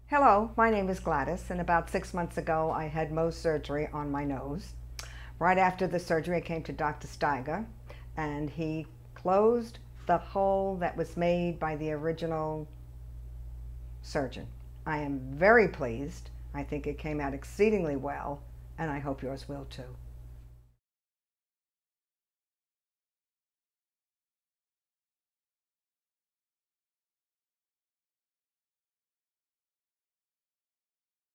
Hello, my name is Gladys, and about 6 months ago I had MOHS surgery on my nose. Right after the surgery I came to Dr. Steiger, and he closed the hole that was made by the original surgeon. I am very pleased. I think it came out exceedingly well, and I hope yours will too.